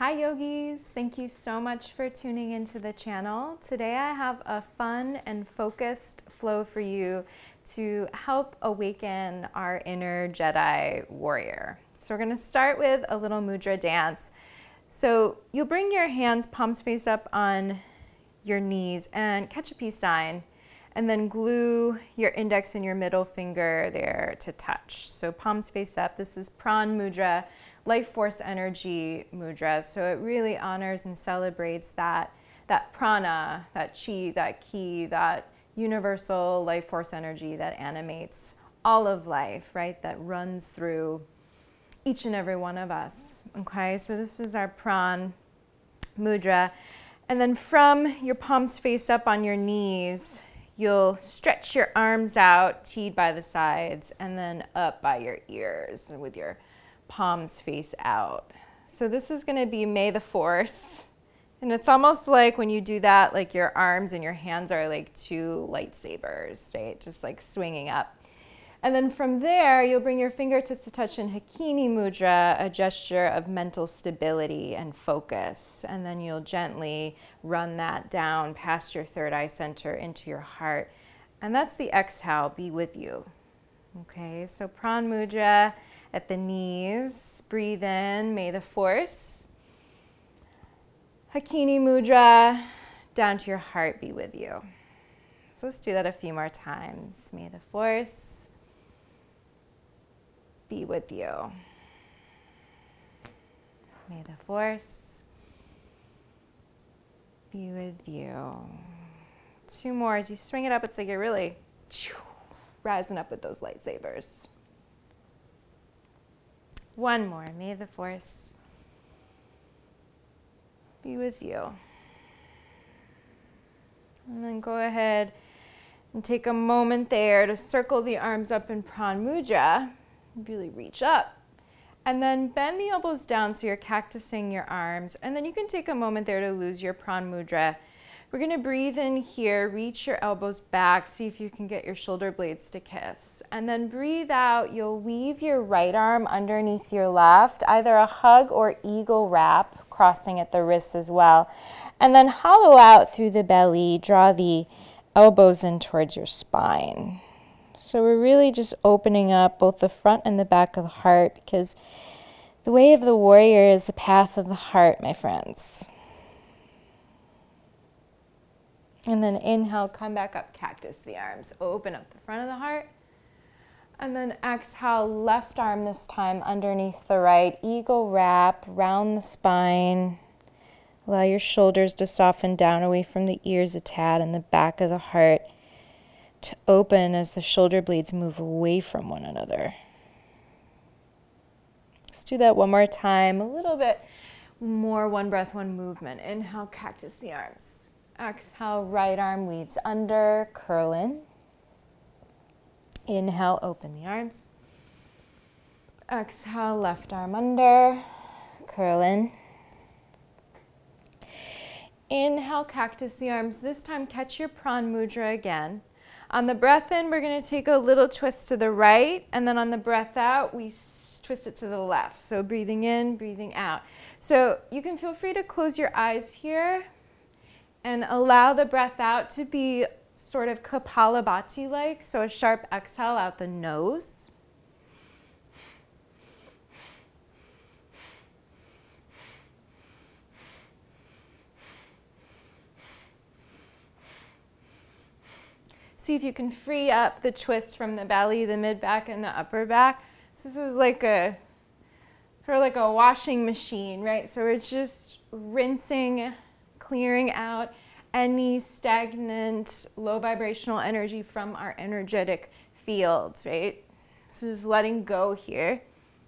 Hi yogis, thank you so much for tuning into the channel. Today I have a fun and focused flow for you to help awaken our inner Jedi warrior. So we're going to start with a little mudra dance. So you'll bring your hands palms face up on your knees and catch a peace sign, and then glue your index and your middle finger there to touch. So palms face up. This is Pran Mudra, life force energy mudra. So it really honors and celebrates that prana, that chi, that ki, that universal life force energy that animates all of life, right? That runs through each and every one of us. Okay, so this is our Pran Mudra. And then from your palms face up on your knees, you'll stretch your arms out, teed by the sides, and then up by your ears with your palms face out. So this is going to be May the Force. And it's almost like when you do that, like your arms and your hands are like two lightsabers, right? Just like swinging up. And then from there, you'll bring your fingertips to touch in Hakini Mudra, a gesture of mental stability and focus. And then you'll gently run that down past your third eye center into your heart. And that's the exhale, be with you. Okay, so Pran Mudra at the knees. Breathe in, May the Force. Hakini Mudra, down to your heart, be with you. So let's do that a few more times. May the Force be with you. May the Force be with you. Two more. As you swing it up, it's like you're really rising up with those lightsabers. One more. May the Force be with you. And then go ahead and take a moment there to circle the arms up in Pran Mudra. Really reach up. And then bend the elbows down so you're cactusing your arms. And then you can take a moment there to lose your Pran Mudra. We're going to breathe in here, reach your elbows back, see if you can get your shoulder blades to kiss. And then breathe out, you'll weave your right arm underneath your left, either a hug or eagle wrap, crossing at the wrists as well. And then hollow out through the belly, draw the elbows in towards your spine. So we're really just opening up both the front and the back of the heart, because the way of the warrior is the path of the heart, my friends. And then inhale, come back up, cactus the arms. Open up the front of the heart. And then exhale, left arm this time underneath the right. Eagle wrap, round the spine. Allow your shoulders to soften down away from the ears a tad, and the back of the heart to open as the shoulder blades move away from one another. Let's do that one more time. A little bit more one breath, one movement. Inhale, cactus the arms. Exhale, right arm weaves under, curl in. Inhale, open the arms. Exhale, left arm under, curl in. Inhale, cactus the arms. This time, catch your Pran Mudra again. On the breath in, we're going to take a little twist to the right, and then on the breath out, we twist it to the left. So breathing in, breathing out. So you can feel free to close your eyes here and allow the breath out to be sort of Kapalabhati-like, so a sharp exhale out the nose. See if you can free up the twist from the belly, the mid back, and the upper back. So this is like a sort of like a washing machine, right? So we're just rinsing, clearing out any stagnant, low vibrational energy from our energetic fields, right? So just letting go here.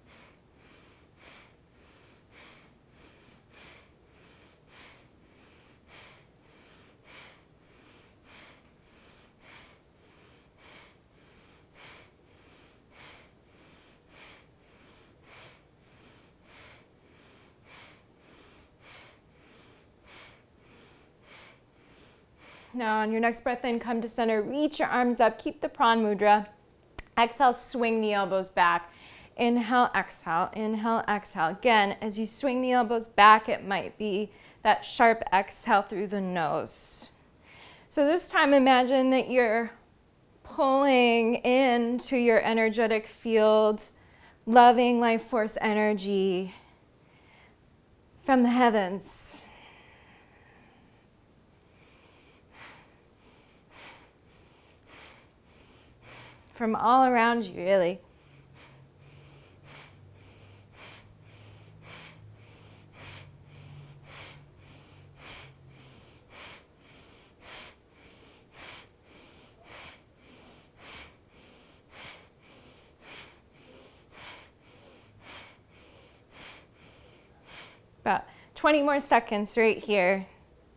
Now on your next breath in, come to center, reach your arms up, keep the Pran Mudra. Exhale, swing the elbows back. Inhale, exhale, inhale, exhale. Again, as you swing the elbows back, it might be that sharp exhale through the nose. So this time, imagine that you're pulling into your energetic field, loving life force energy from the heavens. From all around you, really. About 20 more seconds right here.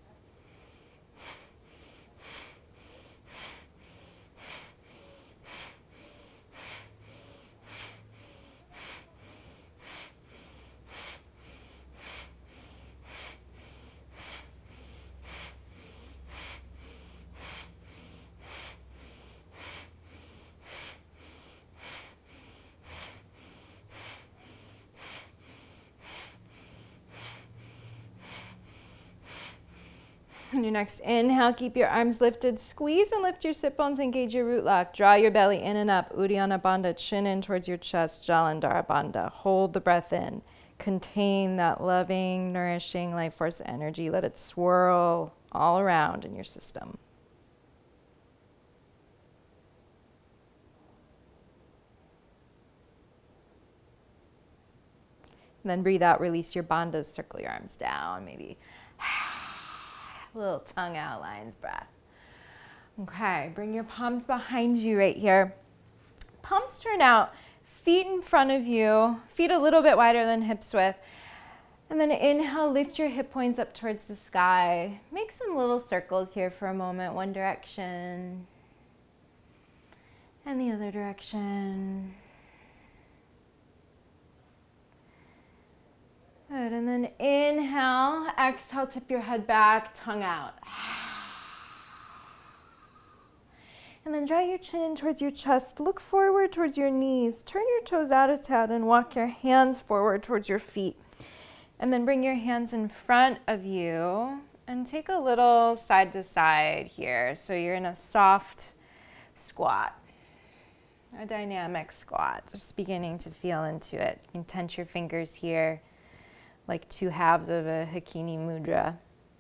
On your next inhale, keep your arms lifted. Squeeze and lift your sit bones, engage your root lock. Draw your belly in and up. Uddiyana Bandha, chin in towards your chest. Jalandhara Bandha. Hold the breath in. Contain that loving, nourishing life force energy. Let it swirl all around in your system. And then breathe out, release your bandhas, circle your arms down, maybe. Little tongue out, lion's breath. Okay, bring your palms behind you right here. Palms turn out, feet in front of you, feet a little bit wider than hips width. And then inhale, lift your hip points up towards the sky. Make some little circles here for a moment, one direction and the other direction. Good, and then inhale, exhale, tip your head back, tongue out. And then draw your chin in towards your chest, look forward towards your knees, turn your toes out a tad and walk your hands forward towards your feet. And then bring your hands in front of you and take a little side to side here. So you're in a soft squat, a dynamic squat, just beginning to feel into it. You can tense your fingers here, like two halves of a Hakini mudra.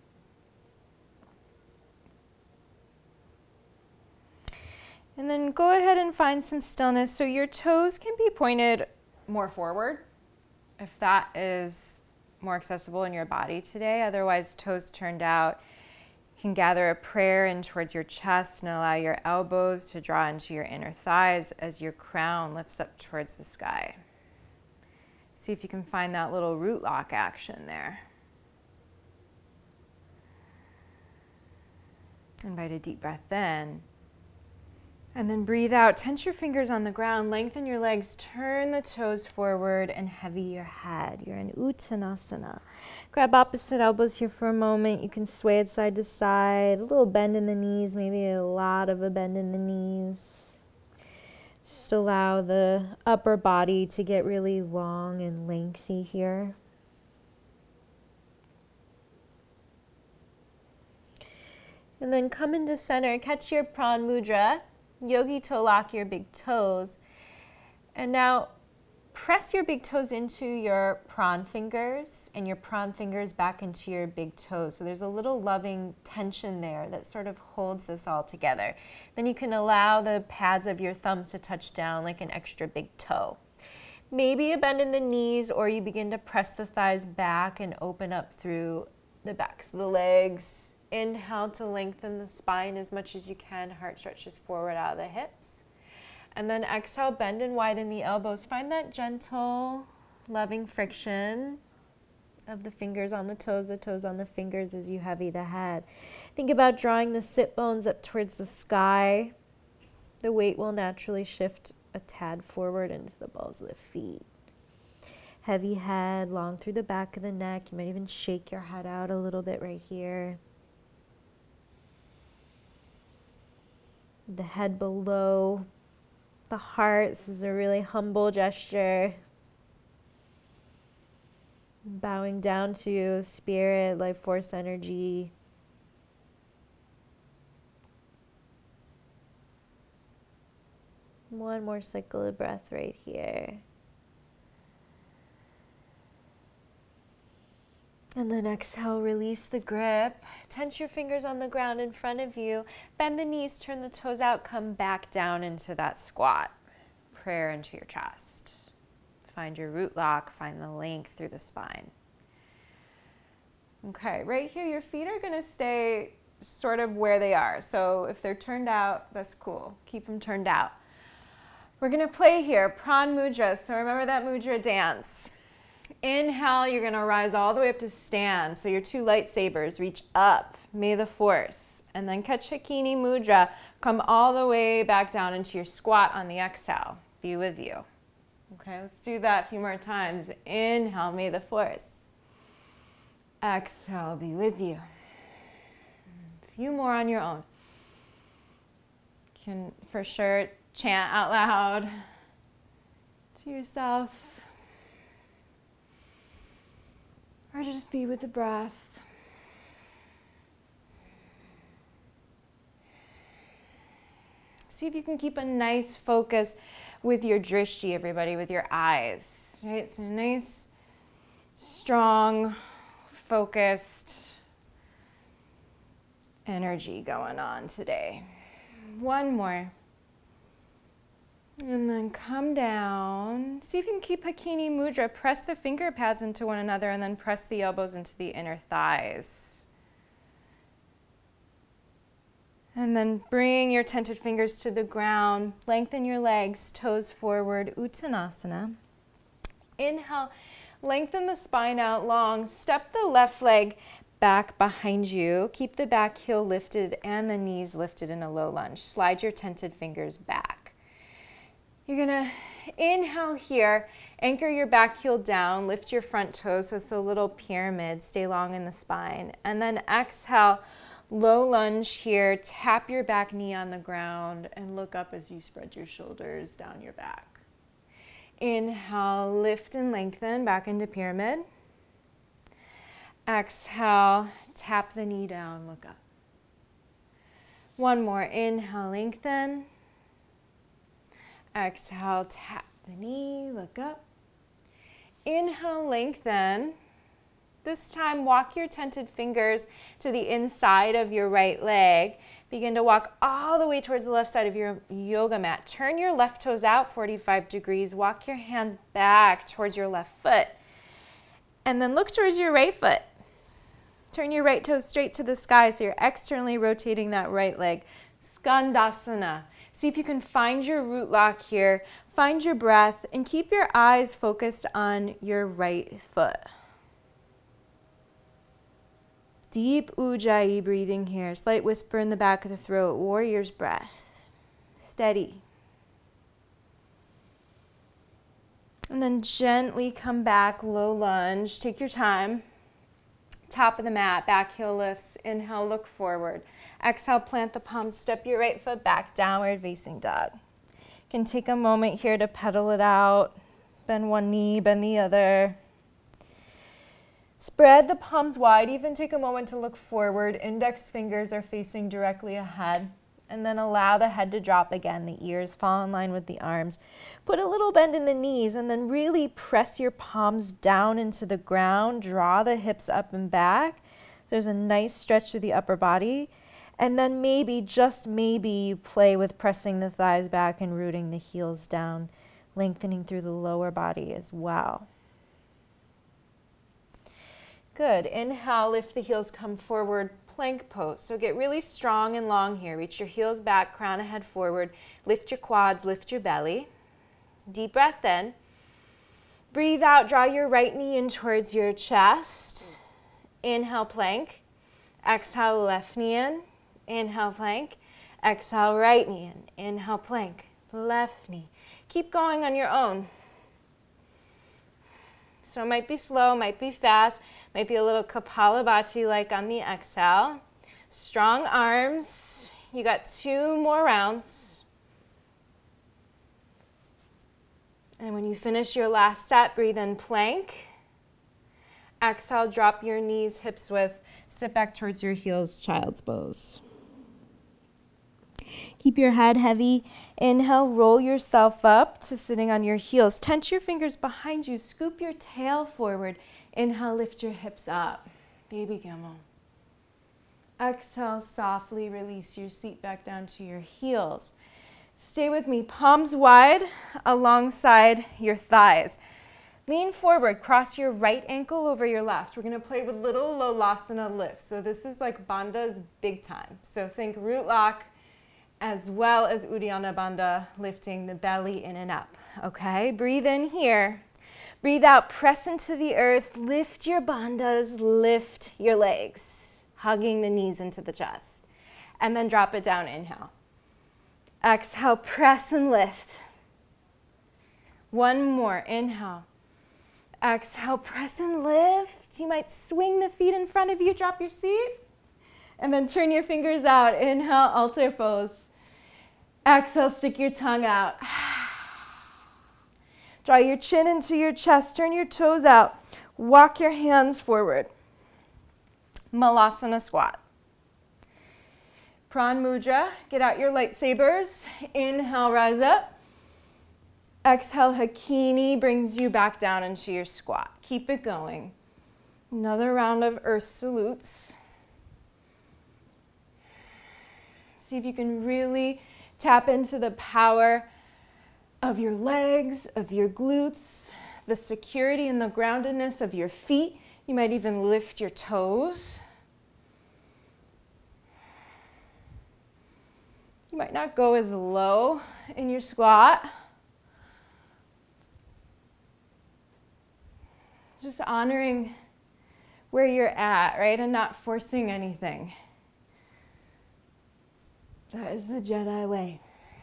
And then go ahead and find some stillness. So your toes can be pointed more forward if that is more accessible in your body today. Otherwise, toes turned out. You can gather a prayer in towards your chest and allow your elbows to draw into your inner thighs as your crown lifts up towards the sky. See if you can find that little root lock action there. Invite a deep breath in. And then breathe out. Tense your fingers on the ground. Lengthen your legs. Turn the toes forward and heavy your head. You're in Uttanasana. Grab opposite elbows here for a moment. You can sway it side to side. A little bend in the knees. Maybe a lot of a bend in the knees. Just allow the upper body to get really long and lengthy here. And then come into center. Catch your Pran Mudra. Yogi toe lock your big toes. And now press your big toes into your Pran fingers and your Pran fingers back into your big toes. So there's a little loving tension there that sort of holds this all together. Then you can allow the pads of your thumbs to touch down like an extra big toe. Maybe a bend in the knees, or you begin to press the thighs back and open up through the backs of the legs. Inhale to lengthen the spine as much as you can. Heart stretches forward out of the hips. And then exhale, bend and widen the elbows. Find that gentle, loving friction of the fingers on the toes on the fingers as you heavy the head. Think about drawing the sit bones up towards the sky. The weight will naturally shift a tad forward into the balls of the feet. Heavy head, long through the back of the neck. You might even shake your head out a little bit right here. The head below the heart. This is a really humble gesture. Bowing down to spirit, life force energy. One more cycle of breath right here. And then exhale, release the grip. Tense your fingers on the ground in front of you. Bend the knees, turn the toes out, come back down into that squat. Prayer into your chest. Find your root lock, find the length through the spine. Okay, right here, your feet are gonna stay sort of where they are. So if they're turned out, that's cool. Keep them turned out. We're gonna play here, Pran Mudra. So remember that mudra dance. Inhale, you're gonna rise all the way up to stand. So your two lightsabers reach up, may the force. And then catch Hakini Mudra, come all the way back down into your squat on the exhale. Be with you. Okay, let's do that a few more times. Inhale, may the force. Exhale, be with you. A few more on your own. You can for sure chant out loud to yourself. Or just be with the breath. See if you can keep a nice focus with your drishti, everybody, with your eyes. Right? So nice, strong, focused energy going on today. One more. And then come down. See if you can keep Hakini Mudra. Press the finger pads into one another and then press the elbows into the inner thighs. And then bring your tented fingers to the ground. Lengthen your legs, toes forward, Uttanasana. Inhale, lengthen the spine out long. Step the left leg back behind you. Keep the back heel lifted and the knees lifted in a low lunge. Slide your tented fingers back. You're gonna inhale here, anchor your back heel down, lift your front toes, so it's a little pyramid, stay long in the spine. And then exhale, low lunge here, tap your back knee on the ground and look up as you spread your shoulders down your back. Inhale, lift and lengthen back into pyramid. Exhale, tap the knee down, look up. One more, inhale, lengthen. Exhale, tap the knee, look up. Inhale, lengthen. This time, walk your tented fingers to the inside of your right leg. Begin to walk all the way towards the left side of your yoga mat. Turn your left toes out 45 degrees. Walk your hands back towards your left foot. And then look towards your right foot. Turn your right toes straight to the sky so you're externally rotating that right leg. Skandasana. See if you can find your root lock here, find your breath, and keep your eyes focused on your right foot. Deep Ujjayi breathing here. Slight whisper in the back of the throat, warrior's breath. Steady. And then gently come back, low lunge. Take your time. Top of the mat, back heel lifts. Inhale, look forward. Exhale, plant the palms, step your right foot back, downward facing dog. You can take a moment here to pedal it out. Bend one knee, bend the other. Spread the palms wide, even take a moment to look forward. Index fingers are facing directly ahead. And then allow the head to drop again. The ears fall in line with the arms. Put a little bend in the knees and then really press your palms down into the ground. Draw the hips up and back. There's a nice stretch through the upper body. And then maybe, just maybe, you play with pressing the thighs back and rooting the heels down, lengthening through the lower body as well. Good. Inhale, lift the heels, come forward, plank pose. So get really strong and long here. Reach your heels back, crown and head forward. Lift your quads, lift your belly. Deep breath in. Breathe out, draw your right knee in towards your chest. Inhale, plank. Exhale, left knee in. Inhale, plank. Exhale, right knee in. Inhale, plank. Left knee. Keep going on your own. So it might be slow, might be fast, might be a little Kapalabhati like on the exhale. Strong arms. You got 2 more rounds. And when you finish your last set, breathe in plank. Exhale, drop your knees, hips width. Sit back towards your heels, child's pose. Keep your head heavy. Inhale, roll yourself up to sitting on your heels. Tense your fingers behind you. Scoop your tail forward. Inhale, lift your hips up. Baby camel. Exhale, softly release your seat back down to your heels. Stay with me, palms wide alongside your thighs. Lean forward, cross your right ankle over your left. We're gonna play with little Lolasana lifts. So this is like bandhas big time. So think root lock as well as Uddiyana Bandha, lifting the belly in and up, okay? Breathe in here. Breathe out, press into the earth, lift your bandhas, lift your legs, hugging the knees into the chest. And then drop it down, inhale. Exhale, press and lift. One more, inhale. Exhale, press and lift. You might swing the feet in front of you, drop your seat. And then turn your fingers out. Inhale, altar pose. Exhale, stick your tongue out. Draw your chin into your chest, turn your toes out. Walk your hands forward. Malasana squat. Pran mudra, get out your lightsabers. Inhale, rise up. Exhale, Hakini brings you back down into your squat. Keep it going. Another round of earth salutes. See if you can really tap into the power of your legs, of your glutes, the security and the groundedness of your feet. You might even lift your toes. You might not go as low in your squat. Just honoring where you're at, right? And not forcing anything. That is the Jedi way.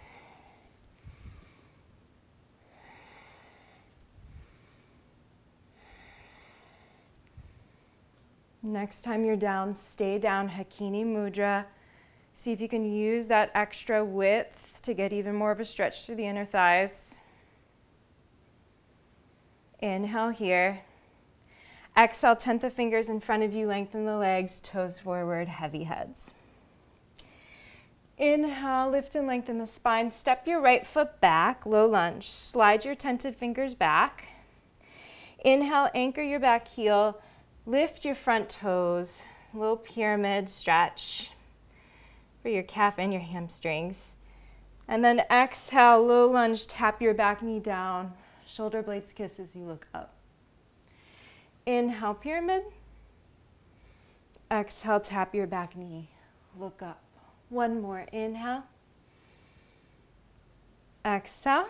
Next time you're down, stay down, Hakini Mudra. See if you can use that extra width to get even more of a stretch through the inner thighs. Inhale here. Exhale, tent the fingers in front of you, lengthen the legs, toes forward, heavy heads. Inhale, lift and lengthen the spine. Step your right foot back, low lunge. Slide your tented fingers back. Inhale, anchor your back heel. Lift your front toes, little pyramid stretch for your calf and your hamstrings. And then exhale, low lunge, tap your back knee down. Shoulder blades kiss as you look up. Inhale, pyramid. Exhale, tap your back knee, look up. One more, inhale. Exhale.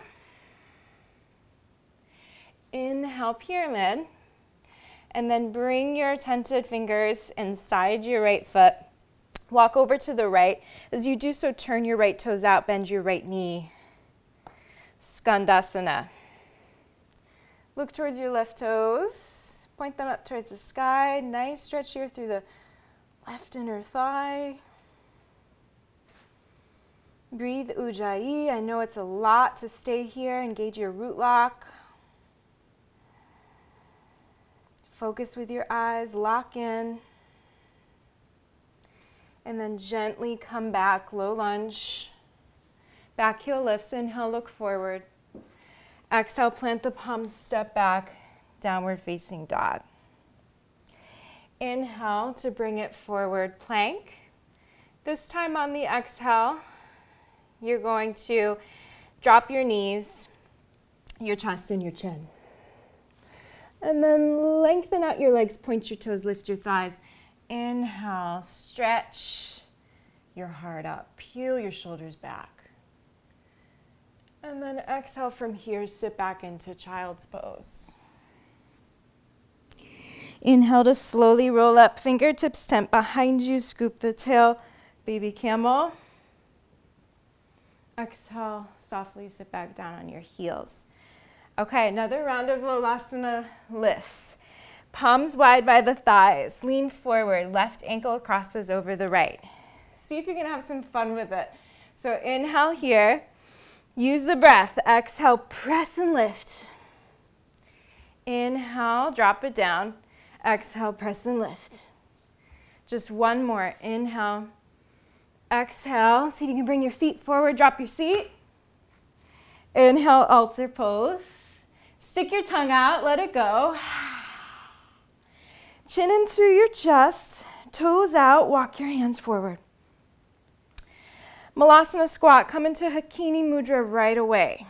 Inhale, pyramid. And then bring your tented fingers inside your right foot. Walk over to the right. As you do so, turn your right toes out, bend your right knee. Skandasana. Look towards your left toes. Point them up towards the sky. Nice stretch here through the left inner thigh. Breathe Ujjayi. I know it's a lot to stay here. Engage your root lock. Focus with your eyes, lock in. And then gently come back, low lunge. Back heel lifts, inhale, look forward. Exhale, plant the palms, step back, downward facing dog. Inhale to bring it forward, plank. This time on the exhale, you're going to drop your knees, your chest and your chin. And then lengthen out your legs, point your toes, lift your thighs. Inhale, stretch your heart up, peel your shoulders back. And then exhale from here, sit back into child's pose. Inhale to slowly roll up, fingertips tent behind you, scoop the tail, baby camel. Exhale, softly sit back down on your heels. Okay, another round of Lolasana lifts. Palms wide by the thighs, lean forward, left ankle crosses over the right. See if you can have some fun with it. So inhale here, Use the breath. Exhale, press and lift. Inhale, drop it down. Exhale, press and lift. Just one more. Inhale. Exhale. See if you can bring your feet forward. Drop your seat. Inhale, altar pose. Stick your tongue out. Let it go. Chin into your chest. Toes out. Walk your hands forward. Malasana squat. Come into Hakini Mudra right away.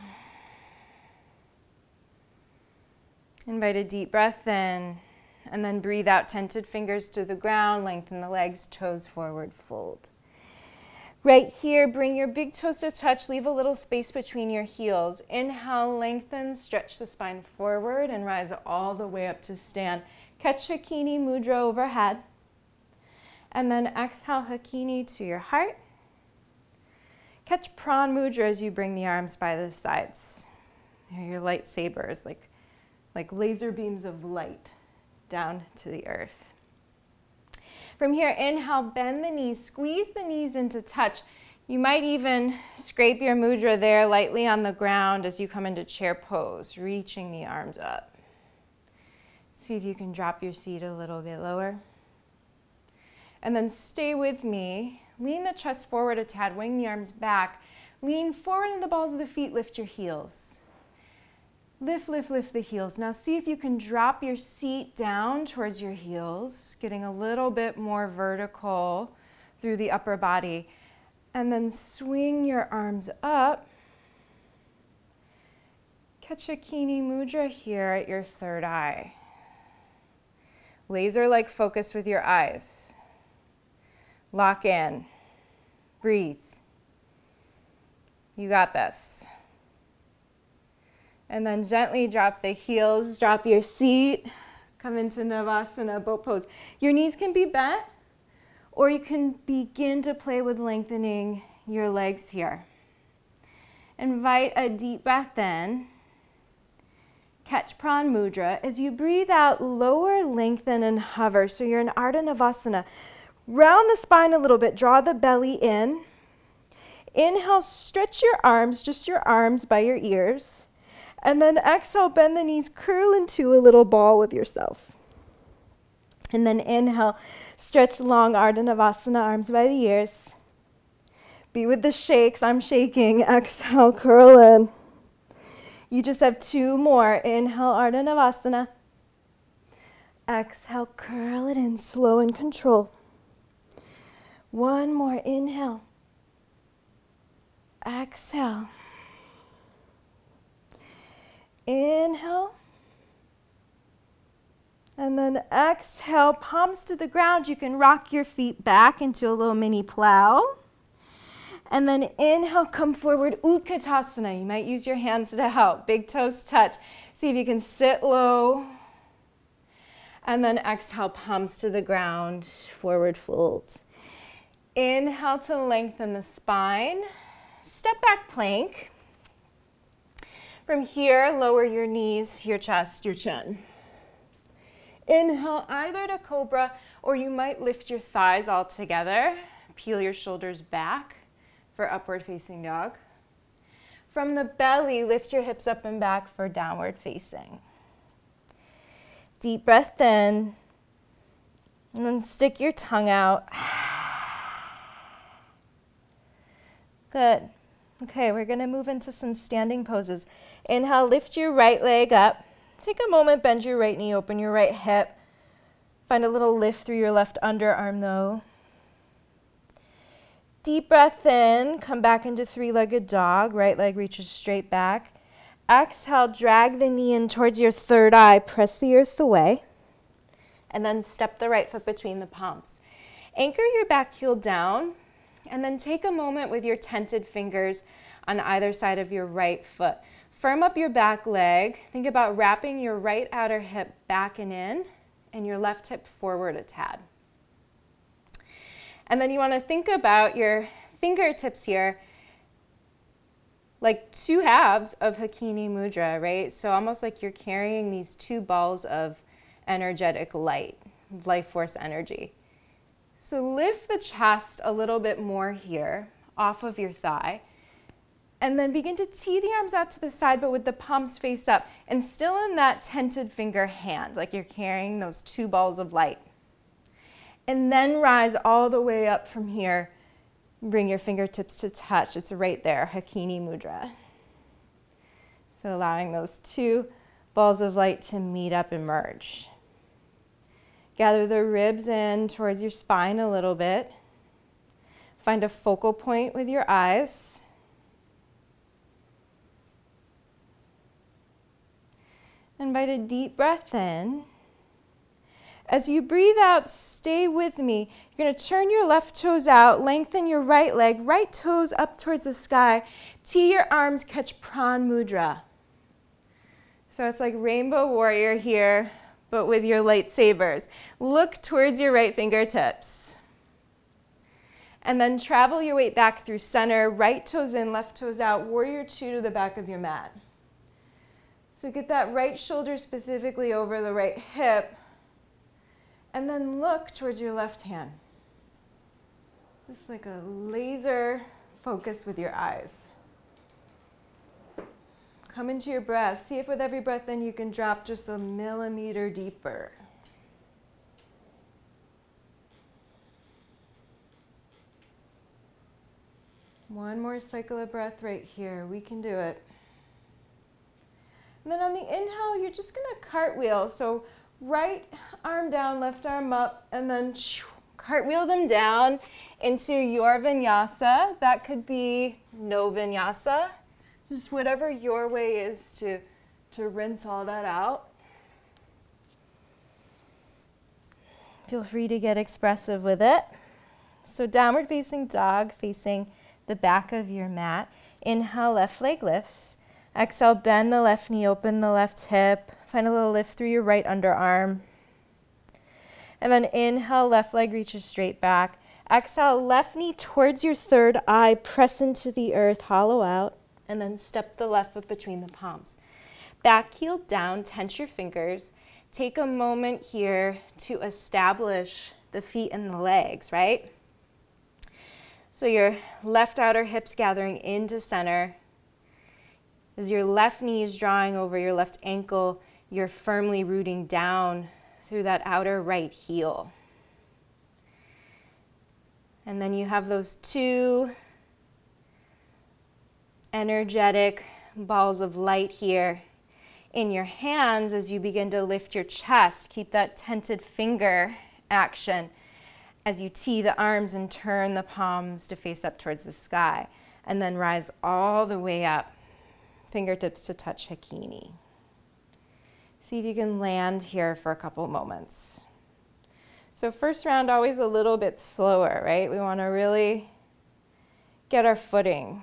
Invite a deep breath in, and then breathe out, tented fingers to the ground, lengthen the legs, toes forward, fold. Right here, bring your big toes to touch, leave a little space between your heels. Inhale, lengthen, stretch the spine forward, and rise all the way up to stand. Catch Hakini Mudra overhead, and then exhale Hakini to your heart. Catch Pran Mudra as you bring the arms by the sides. They're your lightsabers, like laser beams of light down to the earth. From here, inhale, bend the knees, squeeze the knees into touch. You might even scrape your mudra there lightly on the ground as you come into chair pose, reaching the arms up. See if you can drop your seat a little bit lower. And then stay with me. Lean the chest forward a tad, wing the arms back. Lean forward in the balls of the feet, lift your heels. Lift, lift, lift the heels. Now see if you can drop your seat down towards your heels, getting a little bit more vertical through the upper body. And then swing your arms up. Catch Hakini Mudra here at your third eye. Laser-like focus with your eyes. Lock in. Breathe. You got this. And then gently drop the heels, drop your seat, come into Navasana, boat pose. Your knees can be bent, or you can begin to play with lengthening your legs here. Invite a deep breath in. Catch Pran Mudra. As you breathe out, lower, lengthen, and hover. So you're in Ardha Navasana. Round the spine a little bit, draw the belly in. Inhale, stretch your arms, just your arms by your ears. And then exhale, bend the knees, curl into a little ball with yourself. And then inhale, stretch long Ardha Navasana, arms by the ears. Be with the shakes, I'm shaking. Exhale, curl in. You just have two more. Inhale, Ardha Navasana. Exhale, curl it in, slow and controlled. One more, inhale. Exhale. Inhale, and then exhale, palms to the ground. You can rock your feet back into a little mini plow. And then inhale, come forward, Utkatasana. You might use your hands to help. Big toes touch. See if you can sit low. And then exhale, palms to the ground, forward fold. Inhale to lengthen the spine. Step back plank. From here, lower your knees, your chest, your chin. Inhale either to cobra, or you might lift your thighs all together. Peel your shoulders back for upward facing dog. From the belly, lift your hips up and back for downward facing. Deep breath in, and then stick your tongue out. Good. Okay, we're going to move into some standing poses. Inhale, lift your right leg up. Take a moment, bend your right knee, open your right hip. Find a little lift through your left underarm though. Deep breath in, come back into three-legged dog. Right leg reaches straight back. Exhale, drag the knee in towards your third eye. Press the earth away. And then step the right foot between the palms. Anchor your back heel down. And then take a moment with your tented fingers on either side of your right foot. Firm up your back leg. Think about wrapping your right outer hip back and in, and your left hip forward a tad. And then you want to think about your fingertips here like two halves of Hakini Mudra, right? So almost like you're carrying these two balls of energetic light, life force energy. So lift the chest a little bit more here, off of your thigh. And then begin to tee the arms out to the side, but with the palms face up and still in that tented finger hand, like you're carrying those 2 balls of light. And then rise all the way up from here. Bring your fingertips to touch. It's right there, Hakini Mudra. So allowing those 2 balls of light to meet up and merge. Gather the ribs in towards your spine a little bit. Find a focal point with your eyes. Invite a deep breath in. As you breathe out, stay with me. You're going to turn your left toes out, lengthen your right leg, right toes up towards the sky. Tee your arms, catch Pran Mudra. So it's like Rainbow Warrior here, but with your lightsabers. Look towards your right fingertips. And then travel your weight back through center, right toes in, left toes out, Warrior 2 to the back of your mat. So get that right shoulder specifically over the right hip, and then look towards your left hand. Just like a laser focus with your eyes. Come into your breath. See if with every breath in you can drop just a millimeter deeper. One more cycle of breath right here. We can do it. And then on the inhale, you're just going to cartwheel. So right arm down, left arm up, and then cartwheel them down into your vinyasa. That could be no vinyasa. Just whatever your way is to rinse all that out. Feel free to get expressive with it. So downward facing dog, facing the back of your mat. Inhale, left leg lifts. Exhale, bend the left knee, open the left hip. Find a little lift through your right underarm. And then inhale, left leg reaches straight back. Exhale, left knee towards your third eye, press into the earth, hollow out, and then step the left foot between the palms. Back heel down, tense your fingers. Take a moment here to establish the feet and the legs, right? So your left outer hips gathering into center. As your left knee is drawing over your left ankle, you're firmly rooting down through that outer right heel. And then you have those 2 energetic balls of light here in your hands as you begin to lift your chest. Keep that tented finger action as you tee the arms and turn the palms to face up towards the sky. And then rise all the way up. Fingertips to touch Hakini. See if you can land here for a couple moments. So first round, always a little bit slower, right? We want to really get our footing.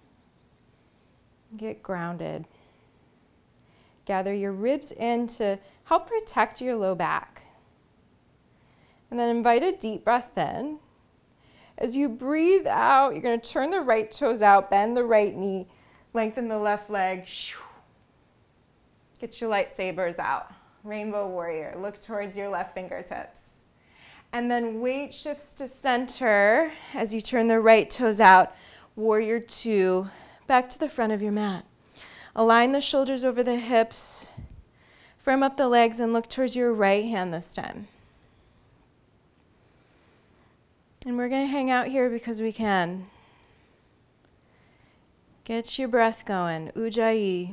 Get grounded. Gather your ribs in to help protect your low back. And then invite a deep breath in. As you breathe out, you're going to turn the right toes out, bend the right knee, lengthen the left leg. Get your lightsabers out. Rainbow Warrior. Look towards your left fingertips. And then weight shifts to center as you turn the right toes out. Warrior 2. Back to the front of your mat. Align the shoulders over the hips. Firm up the legs and look towards your right hand this time. And we're going to hang out here because we can. Get your breath going. Ujjayi.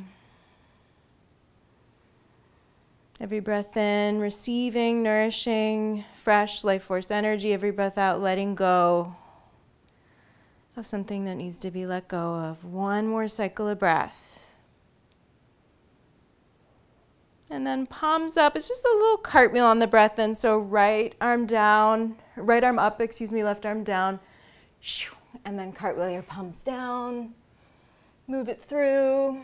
Every breath in, receiving, nourishing, fresh life force energy. Every breath out, letting go of something that needs to be let go of. One more cycle of breath. And then palms up. It's just a little cartwheel on the breath in. So right arm down, right arm up, left arm down. And then cartwheel your palms down. Move it through.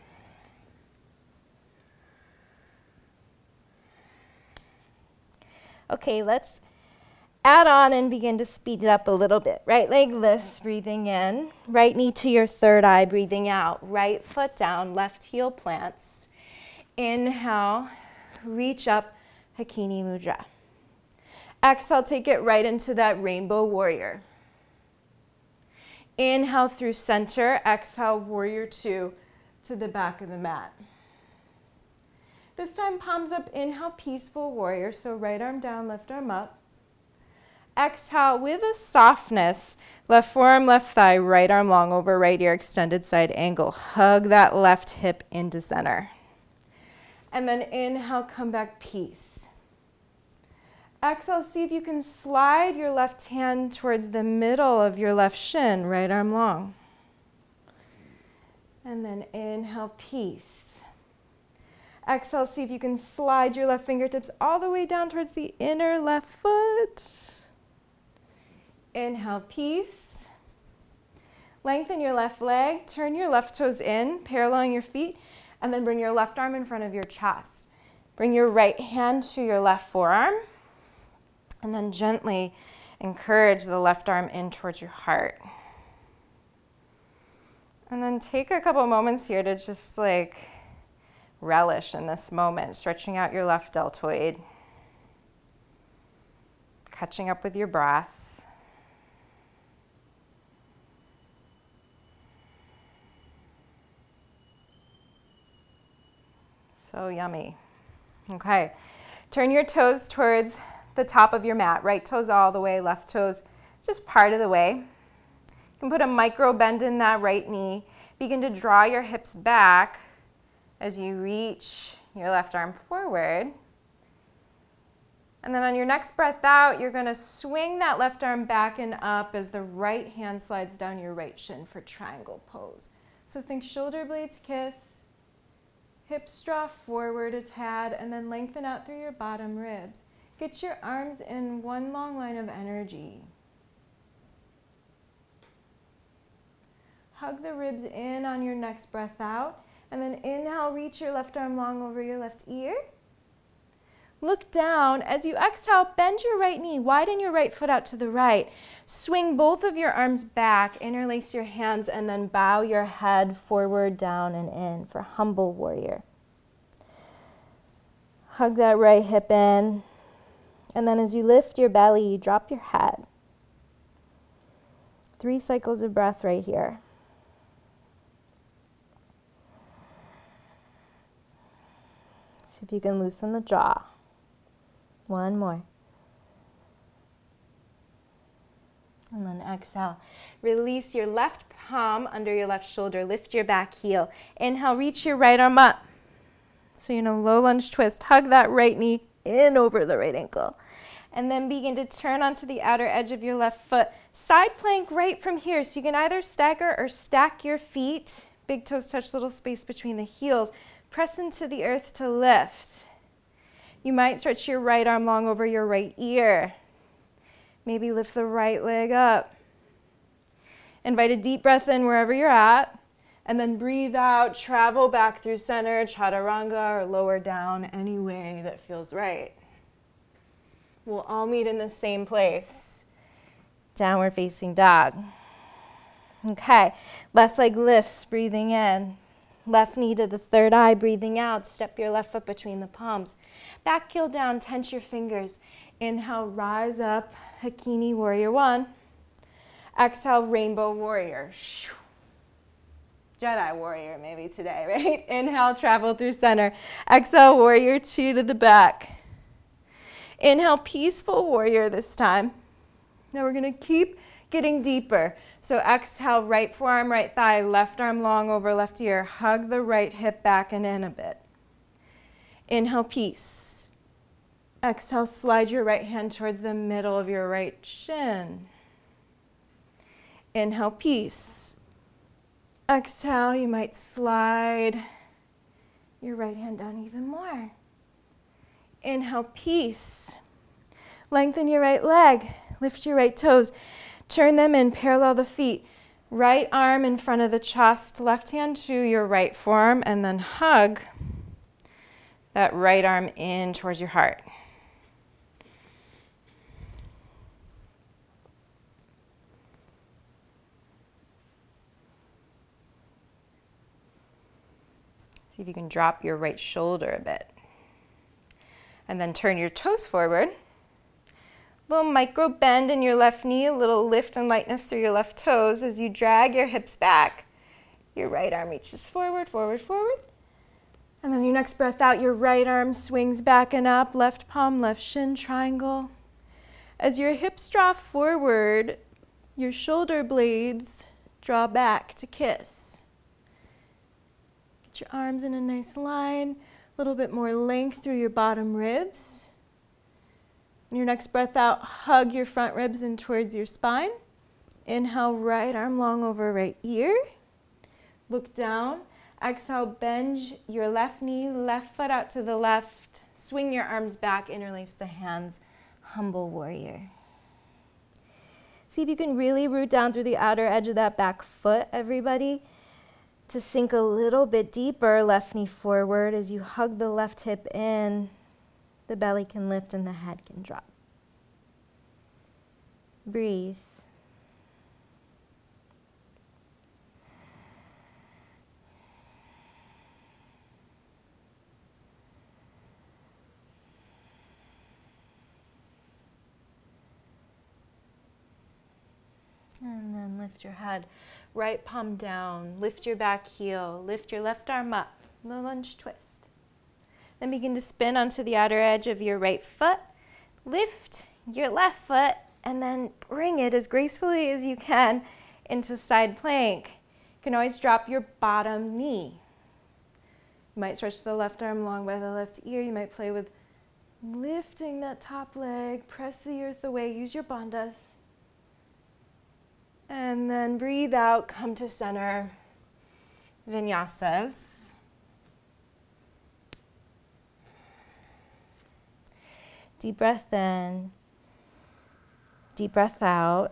Okay, let's add on and begin to speed it up a little bit. Right leg lifts, breathing in. Right knee to your third eye, breathing out. Right foot down, left heel plants. Inhale, reach up, Hakini Mudra. Exhale, take it right into that Rainbow Warrior. Inhale through center. Exhale, warrior two to the back of the mat. This time, palms up. Inhale, peaceful warrior. So right arm down, left arm up. Exhale with a softness. Left forearm, left thigh, right arm long over right ear, extended side angle. Hug that left hip into center. And then inhale, come back, peace. Exhale, see if you can slide your left hand towards the middle of your left shin, right arm long. And then inhale, peace. Exhale, see if you can slide your left fingertips all the way down towards the inner left foot. Inhale, peace. Lengthen your left leg, turn your left toes in, paralleling your feet, and then bring your left arm in front of your chest. Bring your right hand to your left forearm, and then gently encourage the left arm in towards your heart. And then take a couple moments here to just like relish in this moment, stretching out your left deltoid, catching up with your breath. So yummy. Okay, turn your toes towards the top of your mat. Right toes all the way, left toes just part of the way. You can put a micro bend in that right knee. Begin to draw your hips back as you reach your left arm forward. And then on your next breath out, you're going to swing that left arm back and up as the right hand slides down your right shin for triangle pose. So think shoulder blades kiss. Hips draw forward a tad and then lengthen out through your bottom ribs. Get your arms in one long line of energy. Hug the ribs in on your next breath out. And then inhale, reach your left arm long over your left ear. Look down. As you exhale, bend your right knee, widen your right foot out to the right. Swing both of your arms back, interlace your hands, and then bow your head forward, down, and in for humble warrior. Hug that right hip in. And then as you lift your belly, you drop your head. 3 cycles of breath right here. See if you can loosen the jaw. 1 more. And then exhale. Release your left palm under your left shoulder. Lift your back heel. Inhale, reach your right arm up. So you're in a low lunge twist. Hug that right knee in over the right ankle. And then begin to turn onto the outer edge of your left foot. Side plank right from here. So you can either stagger or stack your feet. Big toes touch, little space between the heels. Press into the earth to lift. You might stretch your right arm long over your right ear. Maybe lift the right leg up. Invite a deep breath in wherever you're at. And then breathe out, travel back through center, chaturanga, or lower down any way that feels right. We'll all meet in the same place. Downward facing dog. Okay, left leg lifts, breathing in. Left knee to the third eye, breathing out. Step your left foot between the palms. Back heel down, tense your fingers. Inhale, rise up, Hakini Warrior 1. Exhale, Rainbow Warrior. Jedi Warrior maybe today, right? Inhale, travel through center. Exhale, Warrior 2 to the back. Inhale, Peaceful Warrior this time. Now we're going to keep getting deeper. So exhale, right forearm, right thigh, left arm long over left ear. Hug the right hip back and in a bit. Inhale, peace. Exhale, slide your right hand towards the middle of your right shin. Inhale, peace. Exhale, you might slide your right hand down even more. Inhale, peace. Lengthen your right leg. Lift your right toes. Turn them in, parallel the feet. Right arm in front of the chest, left hand to your right forearm, and then hug that right arm in towards your heart. See if you can drop your right shoulder a bit. And then turn your toes forward. Little micro bend in your left knee, a little lift and lightness through your left toes as you drag your hips back. Your right arm reaches forward, forward, forward. And then your next breath out, your right arm swings back and up, left palm, left shin, triangle. As your hips draw forward, your shoulder blades draw back to kiss. Get your arms in a nice line, a little bit more length through your bottom ribs. On your next breath out, hug your front ribs in towards your spine. Inhale, right arm long over right ear. Look down. Exhale, bend your left knee, left foot out to the left. Swing your arms back, interlace the hands. Humble warrior. See if you can really root down through the outer edge of that back foot, everybody, to sink a little bit deeper. Left knee forward as you hug the left hip in. The belly can lift and the head can drop. Breathe. And then lift your head, right palm down, lift your back heel, lift your left arm up, the lunge twist. Then begin to spin onto the outer edge of your right foot, lift your left foot, and then bring it as gracefully as you can into side plank. You can always drop your bottom knee. You might stretch the left arm long by the left ear. You might play with lifting that top leg, press the earth away, use your bandhas. And then breathe out, come to center, vinyasas. Deep breath in, deep breath out.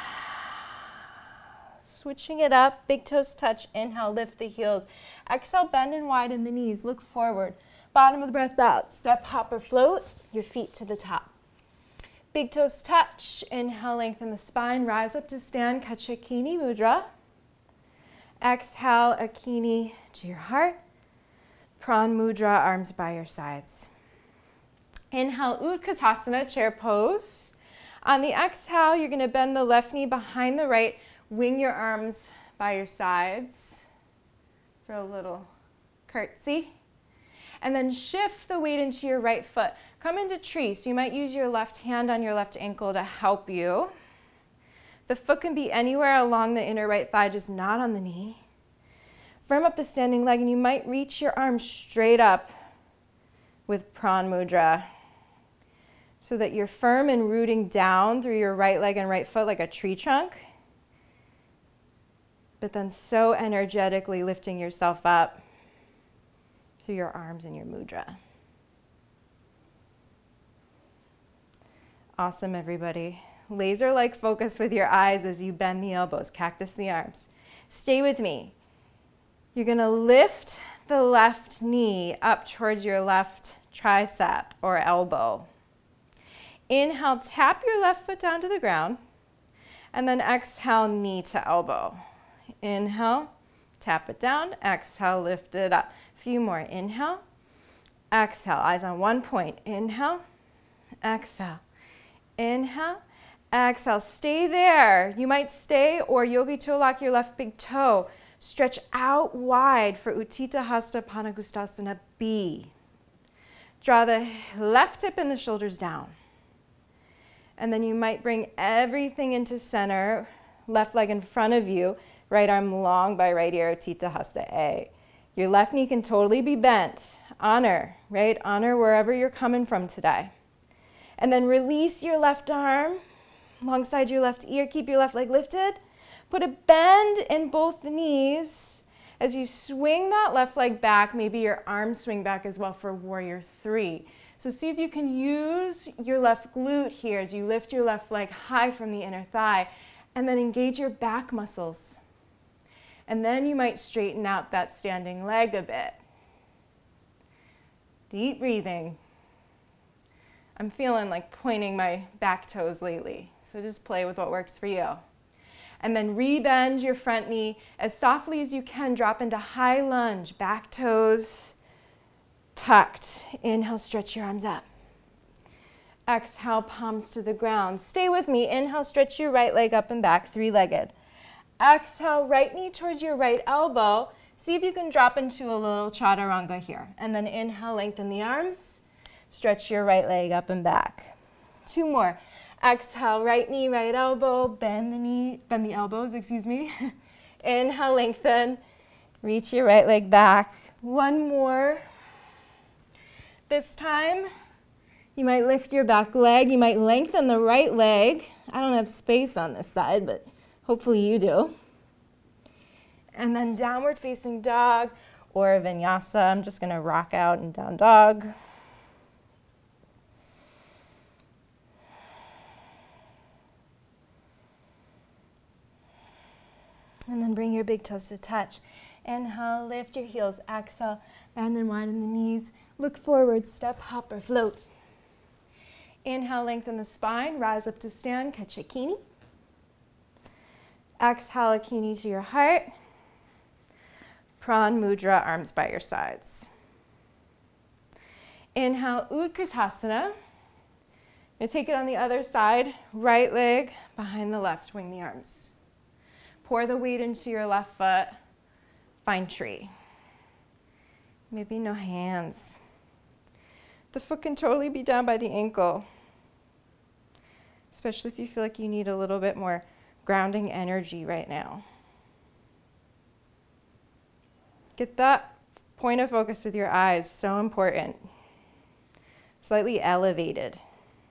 Switching it up, big toes touch, inhale, lift the heels. Exhale, bend and widen the knees, look forward. Bottom of the breath out, step, hop, or float, your feet to the top. Big toes touch, inhale, lengthen the spine, rise up to stand, Kachakini Mudra. Exhale, Akini to your heart. Pran Mudra, arms by your sides. Inhale, Utkatasana, chair pose. On the exhale, you're going to bend the left knee behind the right, wing your arms by your sides for a little curtsy. And then shift the weight into your right foot. Come into tree, so you might use your left hand on your left ankle to help you. The foot can be anywhere along the inner right thigh, just not on the knee. Firm up the standing leg, and you might reach your arms straight up with Pran Mudra so that you're firm and rooting down through your right leg and right foot like a tree trunk, but then so energetically lifting yourself up through your arms and your mudra. Awesome, everybody. Laser-like focus with your eyes as you bend the elbows, cactus the arms. Stay with me. You're gonna lift the left knee up towards your left tricep or elbow. Inhale, tap your left foot down to the ground, and then exhale, knee to elbow. Inhale, tap it down, exhale, lift it up. A few more, inhale, exhale, eyes on one point. Inhale, exhale, inhale, exhale. Stay there. You might stay or yogi toe lock your left big toe. Stretch out wide for Utthita Hasta Panagustasana B. Draw the left hip and the shoulders down. And then you might bring everything into center, left leg in front of you, right arm long by right ear, Utthita Hasta A. Your left knee can totally be bent. Honor, right? Honor wherever you're coming from today. And then release your left arm alongside your left ear. Keep your left leg lifted. Put a bend in both knees as you swing that left leg back. Maybe your arms swing back as well for Warrior 3. So see if you can use your left glute here as you lift your left leg high from the inner thigh, and then engage your back muscles. And then you might straighten out that standing leg a bit. Deep breathing. I'm feeling like pointing my back toes lately, so just play with what works for you. And then rebend your front knee as softly as you can. Drop into high lunge, back toes tucked. Inhale, stretch your arms up. Exhale, palms to the ground. Stay with me. Inhale, stretch your right leg up and back, three-legged. Exhale, right knee towards your right elbow. See if you can drop into a little chaturanga here. And then inhale, lengthen the arms. Stretch your right leg up and back. Two more. Exhale, right knee, right elbow. Bend the elbows, excuse me. Inhale, lengthen. Reach your right leg back. One more. This time, you might lift your back leg. You might lengthen the right leg. I don't have space on this side, but hopefully you do. And then downward facing dog or vinyasa. I'm just going to rock out in down dog. And then bring your big toes to touch. Inhale, lift your heels. Exhale, bend and widen the knees. Look forward, step, hop, or float. Inhale, lengthen the spine. Rise up to stand, catch a kini. Exhale, a kini to your heart. Pran Mudra, arms by your sides. Inhale, Utkatasana. Now take it on the other side. Right leg behind the left, wing the arms. Pour the weight into your left foot. Find tree. Maybe no hands. The foot can totally be down by the ankle, especially if you feel like you need a little bit more grounding energy right now. Get that point of focus with your eyes, so important. Slightly elevated.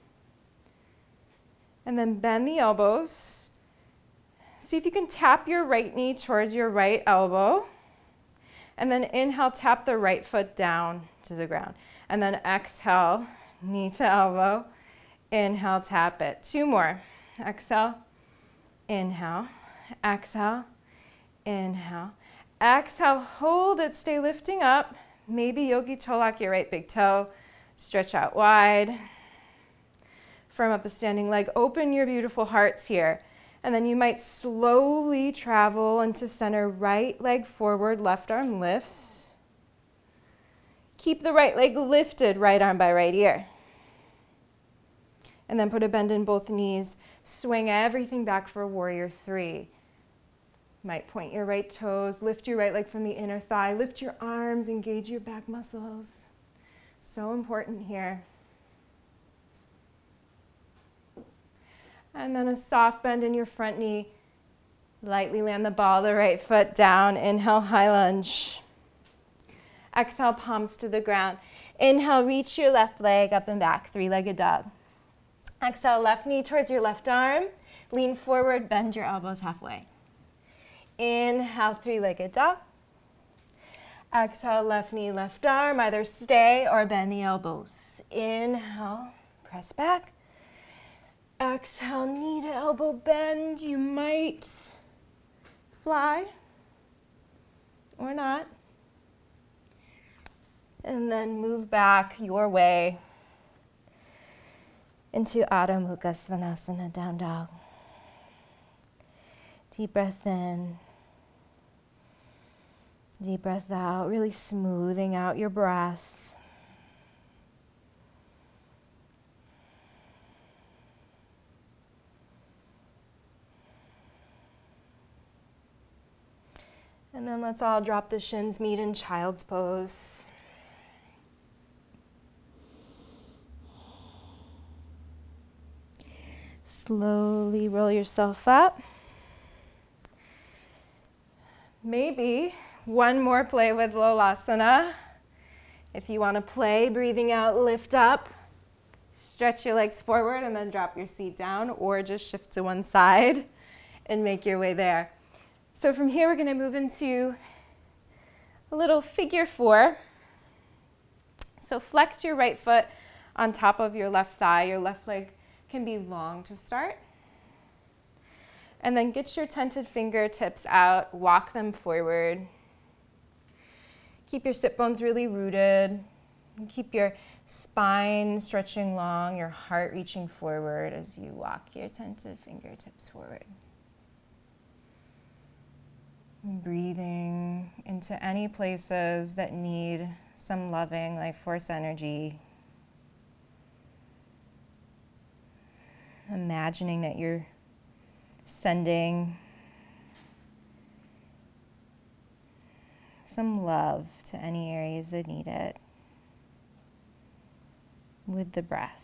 And then bend the elbows. See if you can tap your right knee towards your right elbow. And then inhale, tap the right foot down to the ground. And then exhale, knee to elbow. Inhale, tap it. Two more. Exhale, inhale, exhale, inhale. Exhale, hold it, stay lifting up. Maybe Yogi Tolak your right big toe. Stretch out wide. Firm up the standing leg. Open your beautiful hearts here. And then you might slowly travel into center. Right leg forward, left arm lifts. Keep the right leg lifted, right arm by right ear. And then put a bend in both knees. Swing everything back for warrior three. Might point your right toes, lift your right leg from the inner thigh, lift your arms, engage your back muscles. So important here. And then a soft bend in your front knee. Lightly land the ball of the right foot down. Inhale, high lunge. Exhale, palms to the ground. Inhale, reach your left leg up and back, three-legged dog. Exhale, left knee towards your left arm. Lean forward, bend your elbows halfway. Inhale, three-legged dog. Exhale, left knee, left arm. Either stay or bend the elbows. Inhale, press back. Exhale, knee to elbow bend. You might fly or not. And then move back your way into Adho Mukha Svanasana, down dog. Deep breath in. Deep breath out, really smoothing out your breath. And then let's all drop the shins, meet in child's pose. Slowly roll yourself up. Maybe one more play with Lolasana. If you want to play, breathing out, lift up. Stretch your legs forward and then drop your seat down, or just shift to one side and make your way there. So from here, we're going to move into a little figure four. So flex your right foot on top of your left thigh. Your left leg can be long to start. And then get your tented fingertips out, walk them forward. Keep your sit bones really rooted. And keep your spine stretching long, your heart reaching forward as you walk your tented fingertips forward. Breathing into any places that need some loving life force energy. imagining that you're sending some love to any areas that need it with the breath.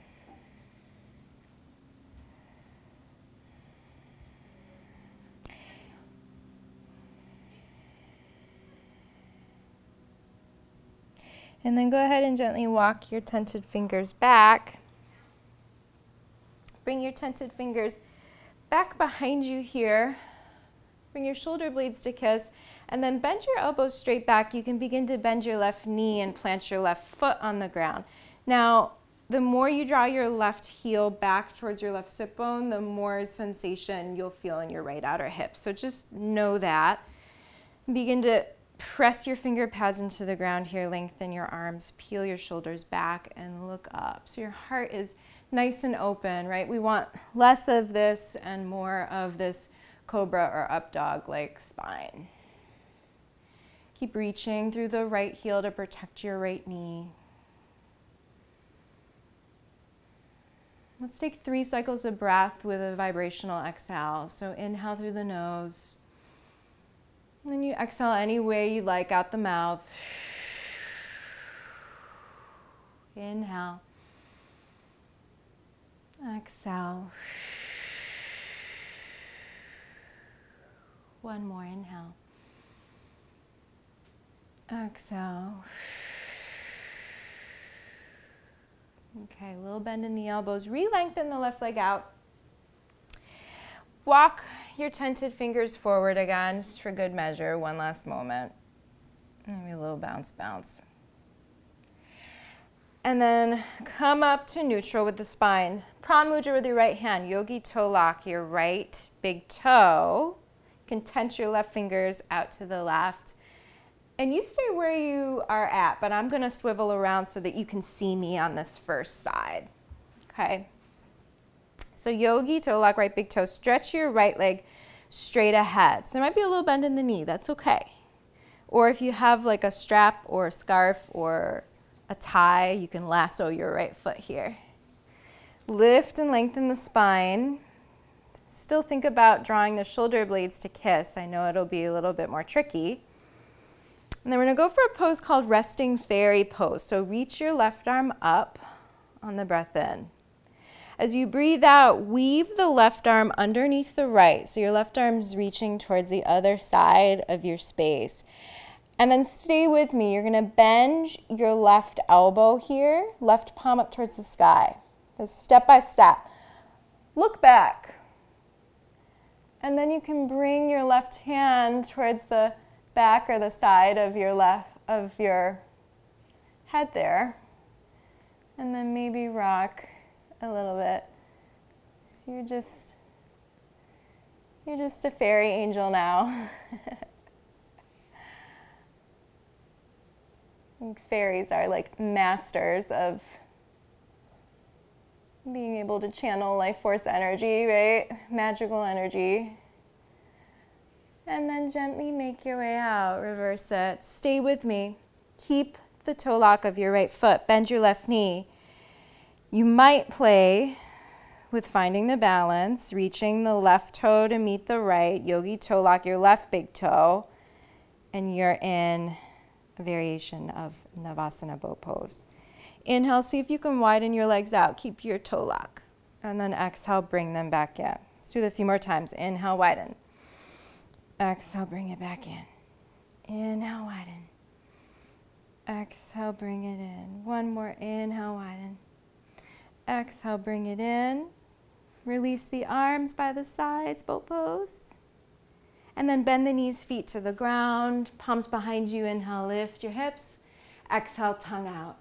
And then go ahead and gently walk your tented fingers back. Bring your tented fingers back behind you here. Bring your shoulder blades to kiss, and then bend your elbows straight back. You can begin to bend your left knee and plant your left foot on the ground. Now, the more you draw your left heel back towards your left sit bone, the more sensation you'll feel in your right outer hip. So just know that. Begin to press your finger pads into the ground here, lengthen your arms, peel your shoulders back, and look up. So your heart is nice and open, right? We want less of this and more of this cobra or up dog-like spine. Keep reaching through the right heel to protect your right knee. Let's take 3 cycles of breath with a vibrational exhale. So inhale through the nose. And then you exhale any way you like out the mouth. Inhale. Exhale. One more inhale. Exhale. Okay, a little bend in the elbows. Re-lengthen the left leg out. Walk your tented fingers forward again, just for good measure. One last moment. Maybe a little bounce, bounce. And then come up to neutral with the spine. Pran Mudra with your right hand. Yogi toe lock, your right big toe. You can tense your left fingers out to the left. And you stay where you are at, but I'm gonna swivel around so that you can see me on this first side, okay? So yogi toe lock, right big toe. Stretch your right leg straight ahead. So there might be a little bend in the knee, that's okay. Or if you have like a strap or a scarf or a tie, you can lasso your right foot here. Lift and lengthen the spine. Still think about drawing the shoulder blades to kiss. I know it'll be a little bit more tricky. And then we're gonna go for a pose called resting fairy pose. So reach your left arm up on the breath in. As you breathe out, weave the left arm underneath the right. So your left arm's reaching towards the other side of your space. And then stay with me. You're gonna bend your left elbow here, left palm up towards the sky. Just step by step. Look back. And then you can bring your left hand towards the back or the side of your head there. And then maybe rock a little bit. So you're just a fairy angel now. I think fairies are like masters of being able to channel life force energy, right? Magical energy. And then gently make your way out, reverse it. Stay with me. Keep the toe lock of your right foot. Bend your left knee. You might play with finding the balance, reaching the left toe to meet the right. Yogi toe lock your left big toe. And you're in a variation of Navasana bow pose. Inhale, see if you can widen your legs out. Keep your toe lock. And then exhale, bring them back in. Let's do that a few more times. Inhale, widen. Exhale, bring it back in. Inhale, widen. Exhale, bring it in. One more. Inhale, widen. Exhale, bring it in. Release the arms by the sides, boat pose. And then bend the knees, feet to the ground. Palms behind you. Inhale, lift your hips. Exhale, tongue out.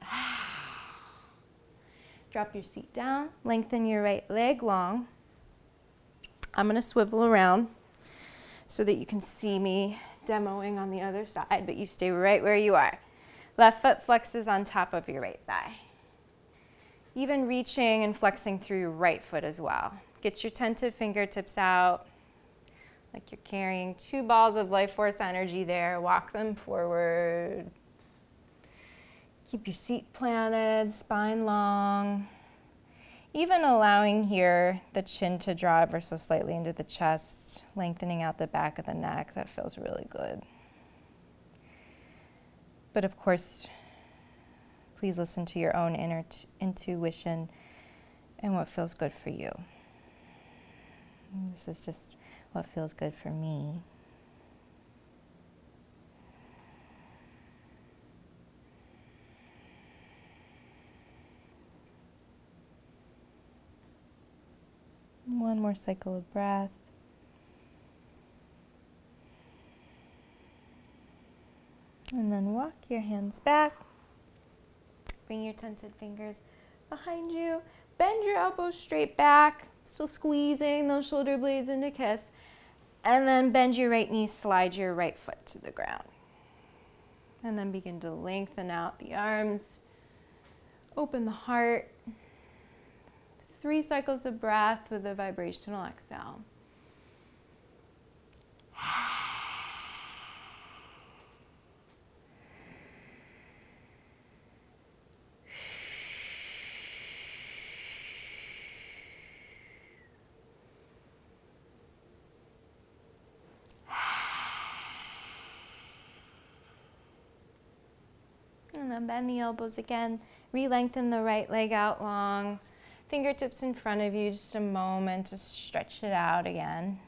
Drop your seat down. Lengthen your right leg long. I'm going to swivel around so that you can see me demoing on the other side, but you stay right where you are. Left foot flexes on top of your right thigh. Even reaching and flexing through your right foot as well. Get your tented fingertips out, like you're carrying 2 balls of life force energy there. Walk them forward. Keep your seat planted, spine long. Even allowing here the chin to draw ever so slightly into the chest, lengthening out the back of the neck. That feels really good. But of course, please listen to your own inner intuition and what feels good for you. This is just what feels good for me. One more cycle of breath. And then walk your hands back. Bring your tented fingers behind you. Bend your elbows straight back. Still squeezing those shoulder blades into kiss. And then bend your right knee, slide your right foot to the ground. And then begin to lengthen out the arms. Open the heart. 3 cycles of breath with a vibrational exhale. And then bend the elbows again. Re-lengthen the right leg out long. Fingertips in front of you, just a moment to stretch it out again.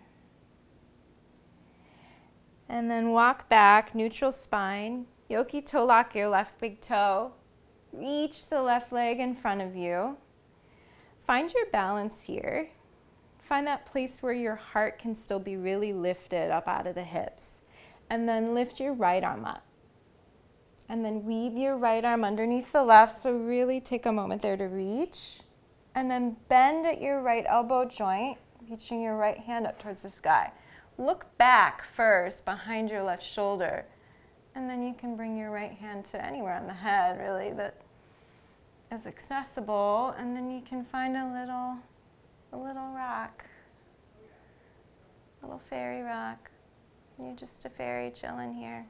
And then walk back, neutral spine. Yogi toe lock your left big toe. Reach the left leg in front of you. Find your balance here. Find that place where your heart can still be really lifted up out of the hips. And then lift your right arm up. And then weave your right arm underneath the left, so really take a moment there to reach. And then bend at your right elbow joint, reaching your right hand up towards the sky. Look back first, behind your left shoulder. And then you can bring your right hand to anywhere on the head, really, that is accessible. And then you can find a little rock, a little fairy rock. You're just a fairy chilling here.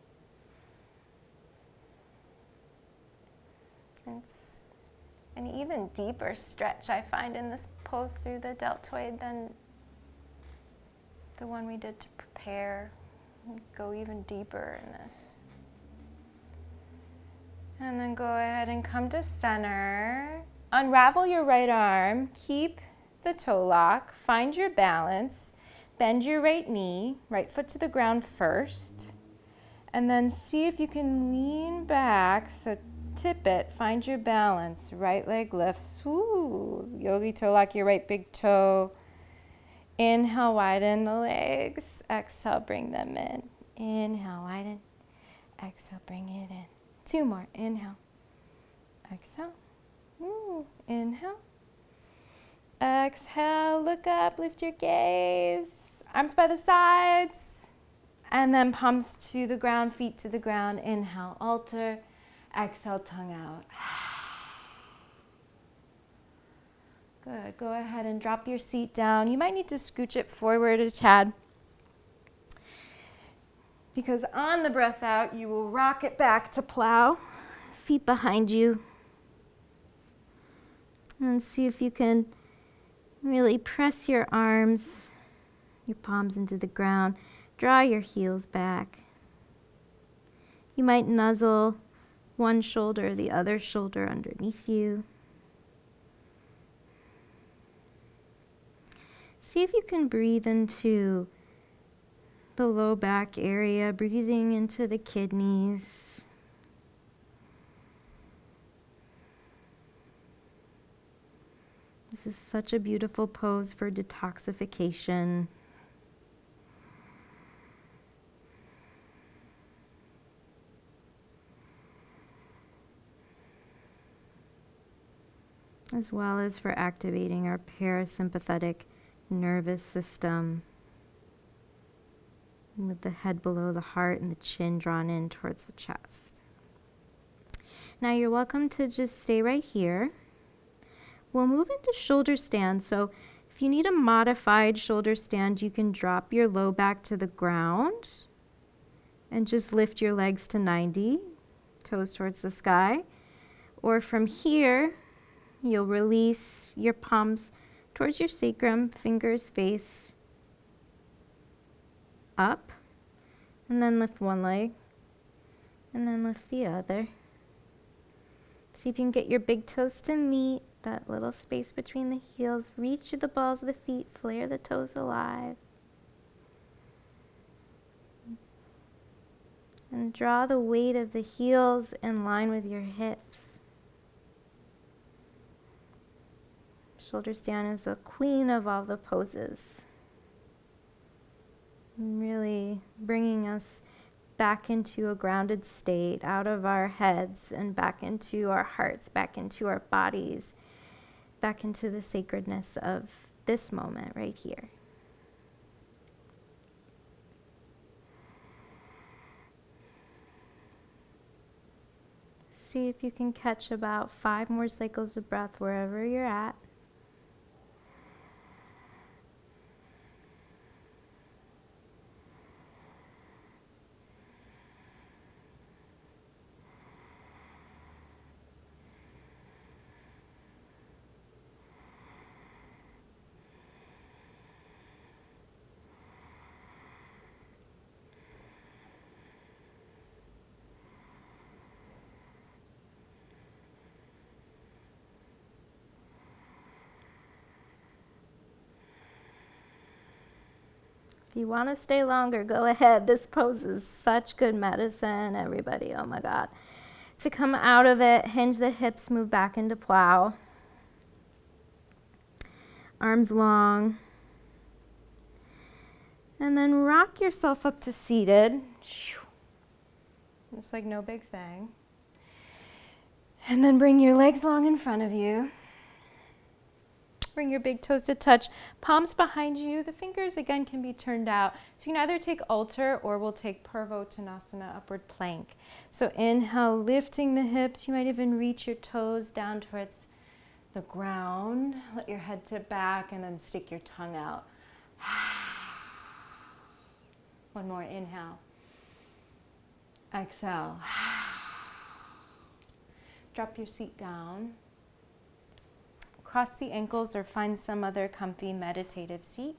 It's an even deeper stretch I find in this pose through the deltoid than the one we did to prepare. Go even deeper in this. And then go ahead and come to center. Unravel your right arm. Keep the toe lock. Find your balance. Bend your right knee. Right foot to the ground first. And then see if you can lean back. So tip it, find your balance. Right leg lifts. Woo. Yogi toe lock your right big toe. Inhale, widen the legs. Exhale, bring them in. Inhale, widen. Exhale, bring it in. 2 more. Inhale. Exhale. Woo. Inhale. Exhale, look up, lift your gaze. Arms by the sides. And then palms to the ground, feet to the ground. Inhale, altar. Exhale, tongue out. Good. Go ahead and drop your seat down. You might need to scooch it forward a tad, because on the breath out, you will rock it back to plow. Feet behind you. And see if you can really press your arms, your palms into the ground. Draw your heels back. You might nuzzle one shoulder, the other shoulder underneath you. See if you can breathe into the low back area, breathing into the kidneys. This is such a beautiful pose for detoxification. As well as for activating our parasympathetic nervous system, with the head below the heart and the chin drawn in towards the chest. Now you're welcome to just stay right here. We'll move into shoulder stand. So if you need a modified shoulder stand, you can drop your low back to the ground and just lift your legs to 90, toes towards the sky. Or from here, You'll release your palms towards your sacrum, fingers face up, and then lift one leg, and then lift the other. See if you can get your big toes to meet, that little space between the heels. Reach through the balls of the feet, flare the toes alive. And draw the weight of the heels in line with your hips. Shoulders down is the queen of all the poses. And really bringing us back into a grounded state, out of our heads and back into our hearts, back into our bodies, back into the sacredness of this moment right here. See if you can catch about 5 more cycles of breath wherever you're at. If you want to stay longer, go ahead. This pose is such good medicine, everybody. Oh my God. To come out of it, hinge the hips, move back into plow. Arms long. And then rock yourself up to seated. Just like no big thing. And then bring your legs long in front of you. Bring your big toes to touch, palms behind you. The fingers again can be turned out. So you can either take altar or we'll take Purvottanasana, upward plank. So inhale, lifting the hips. You might even reach your toes down towards the ground. Let your head tip back and then stick your tongue out. One more, inhale. Exhale. Drop your seat down. Cross the ankles or find some other comfy meditative seat.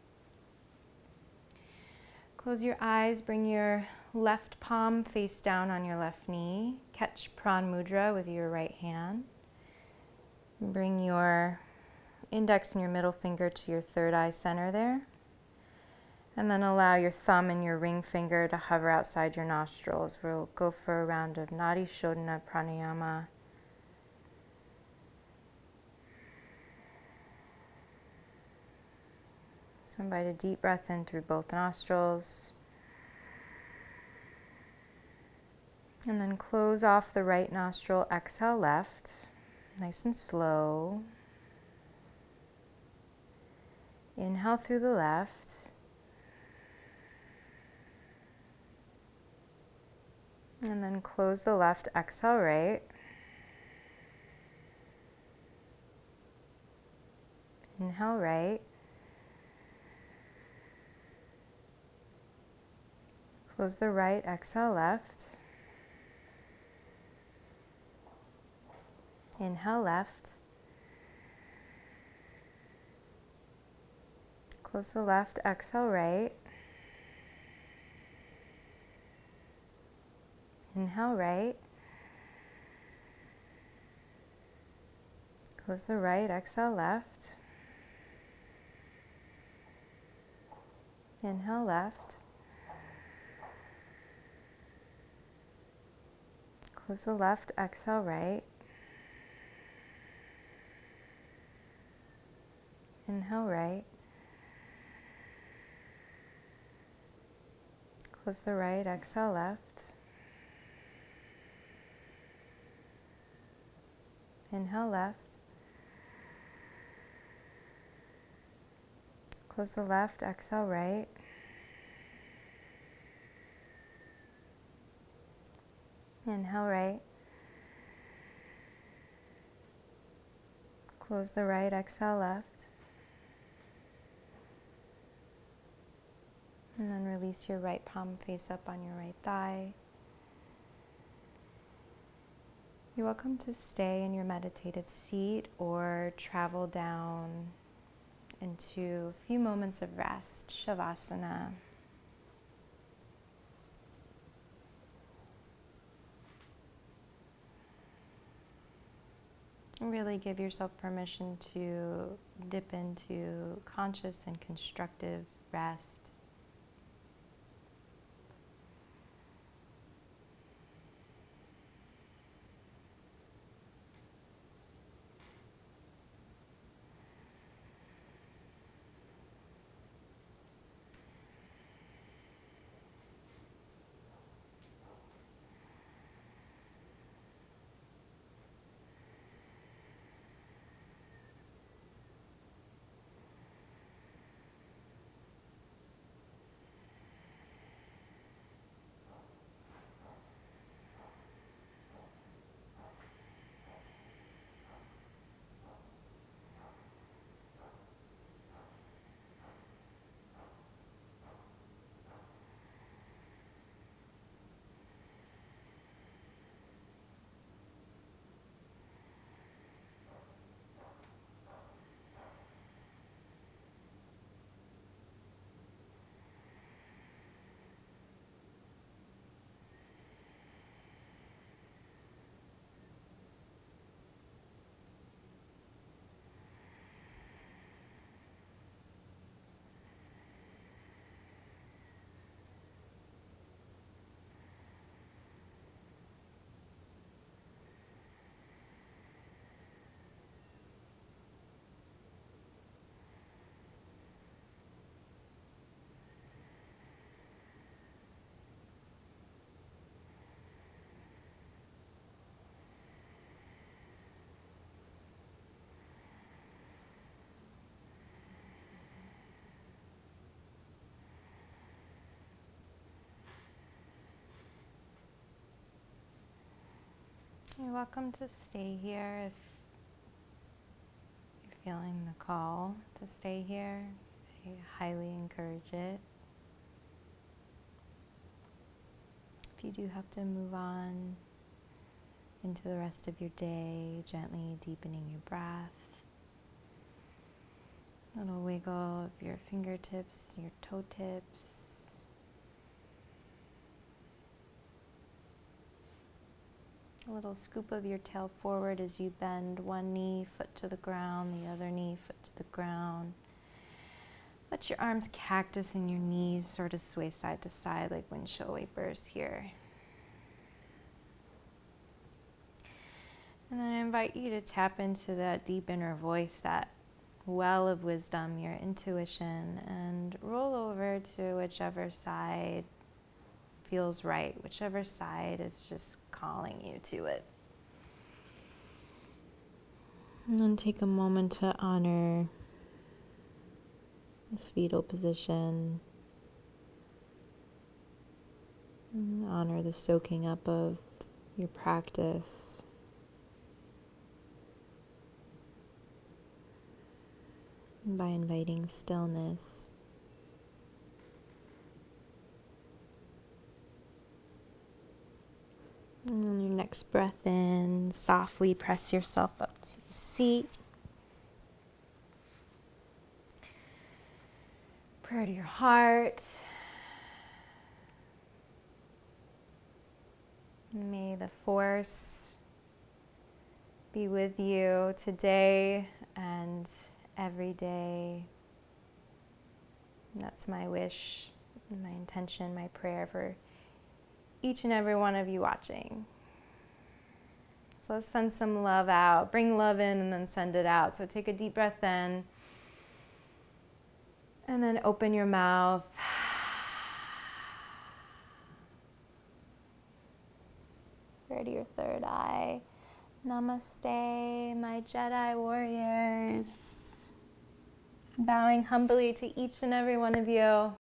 Close your eyes, bring your left palm face down on your left knee. Catch Pran Mudra with your right hand. Bring your index and your middle finger to your third eye center there. And then allow your thumb and your ring finger to hover outside your nostrils. We'll go for a round of Nadi Shodhana Pranayama. So invite a deep breath in through both nostrils. And then close off the right nostril, exhale left, nice and slow. Inhale through the left. And then close the left, exhale right. Inhale right. Close the right, exhale left. Inhale left. Close the left, exhale right. Inhale right. Close the right, exhale left. Inhale left. Close the left, exhale right. Inhale right. Close the right, exhale left. Inhale left. Close the left, exhale right. Inhale right. Close the right, exhale left. And then release your right palm face up on your right thigh. You're welcome to stay in your meditative seat or travel down into a few moments of rest, Shavasana. Really give yourself permission to dip into conscious and constructive rest. You're welcome to stay here if you're feeling the call to stay here. I highly encourage it. If you do have to move on into the rest of your day, gently deepening your breath. A little wiggle of your fingertips, your toe tips. A little scoop of your tail forward as you bend one knee, foot to the ground, the other knee, foot to the ground. Let your arms cactus and your knees sort of sway side to side like windshield wipers here. And then I invite you to tap into that deep inner voice, that well of wisdom, your intuition, and roll over to whichever side feels right, whichever side is just calling you to it. And then take a moment to honor this fetal position. And honor the soaking up of your practice. And by inviting stillness. And on your next breath in, softly press yourself up to the seat. Prayer to your heart. May the force be with you today and every day. And that's my wish, my intention, my prayer for each and every one of you watching. So let's send some love out. Bring love in and then send it out. So take a deep breath in. And then open your mouth. Prayer to your third eye. Namaste, my Jedi warriors. Bowing humbly to each and every one of you.